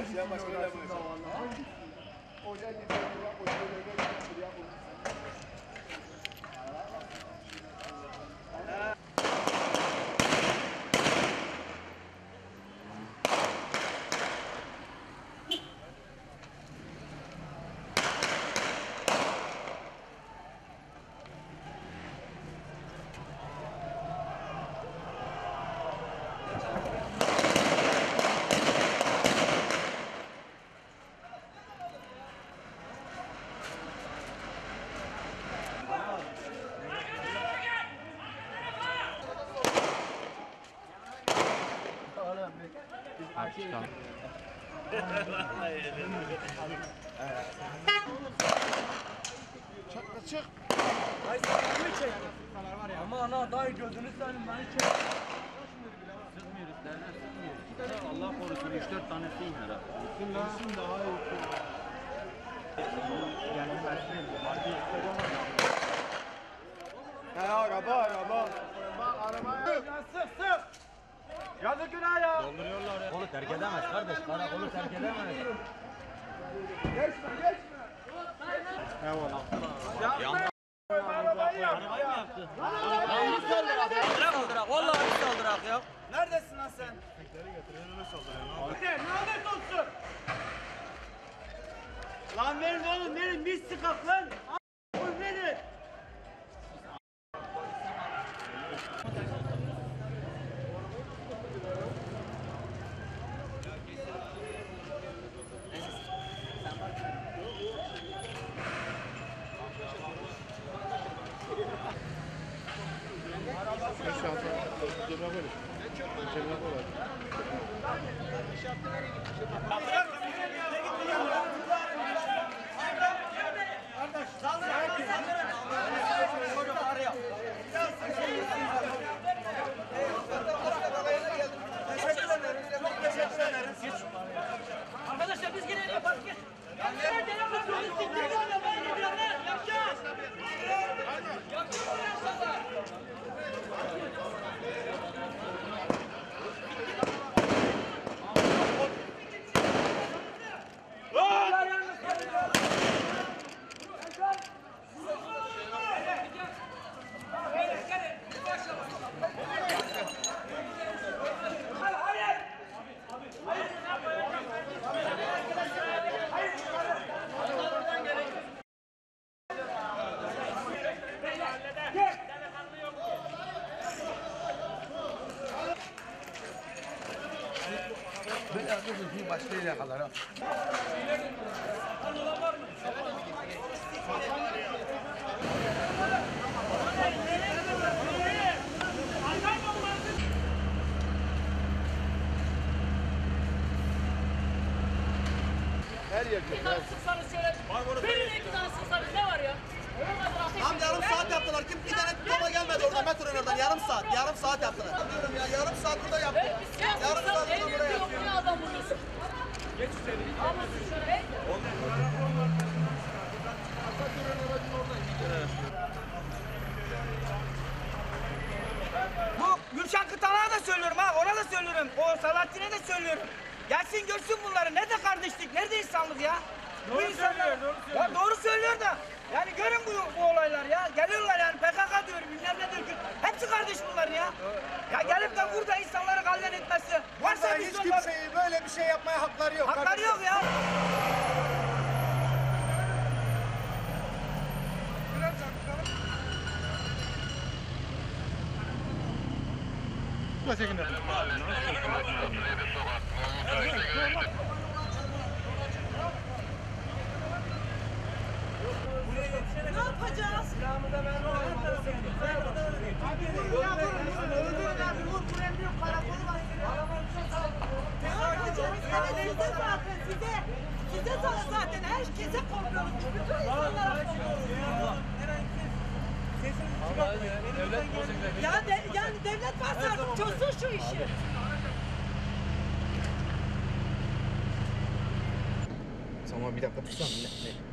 Başlayan başka öyle yapacak. Hoca gidiyor, Tamam. çık çık. Ay sen mi çek? Ama ana dayı gözünü seveyim beni çek. Sızmıyoruz derler sızmıyoruz. Allah korusun 3-4 tanesi iner ha. Bilsin daha iyi. Yani araba. Bak arabaya. Ya sık. Yazık günah ya. dolduruyorlar ya. Kolu terk edemez kardeş. Karakolu terk edemez. Geçme. Yanma. Arabayı yap. Arabayı mı yaptı? Saldırak. Vallahi bir saldırak ya. Neredesin lan sen? Lanet olsun. Lan verin oğlum verin. Biz sıkak lan. Oğlum verin. Arkadaşlar biz yine yaparız. Nerede yapıyorsunuz? Yapacağız. Ben arkadaşım başka yere kadar ha. Her yerde. Sıksanız şöyle. Birine iki tane sıksanız ne var ya? Tam yarım saat yaptılar. Kim bir tane topa gelmedi oradan metronun oradan. Yarım saat yaptılar. Diyorum ya yarım saat burada yaptı. Yarım saat burada buraya yaptı. Ne adam vuruyorsun? Geç içeri. Ama şöyle. Bu Gülşen Kıtalar'a da söylüyorum ha, ona da söylüyorum. O Salahattin'e de söylüyorum. Gelsin görsün bunları. Nerede kardeşlik, nerede insanlık ya? Bu insanlar, doğru söylüyor da. Yani görün bu olaylar ya. Geliyorlar yani PKK diyor, bilmem ne diyor. Hepsi kardeş bunların ya. Ya gelip de burada insanları kallen etmesi. Varsa Hiç kimseyi böyle bir şey yapmaya hakları yok. hakları yok ya. Ne yapacağız? Size zaten herkese korkuyoruz. Bütün insanlara korkuyoruz. Yani devlet varsa artık çözsün şu işi. Ama bir dakika tutsana.